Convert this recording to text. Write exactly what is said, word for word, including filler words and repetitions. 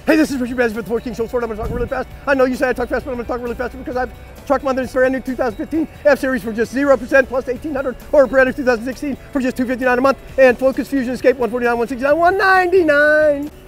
Hey, this is Richard Bazzy with fourteen Shults Ford. I'm going to talk really fast. I know you said I talk fast, but I'm going to talk really fast because I've truck month is brand new two thousand fifteen F-Series for just zero percent plus eighteen hundred, or brand new two thousand sixteen for just two fifty-nine a month, and Focus Fusion Escape one forty-nine, one sixty-nine, one ninety-nine.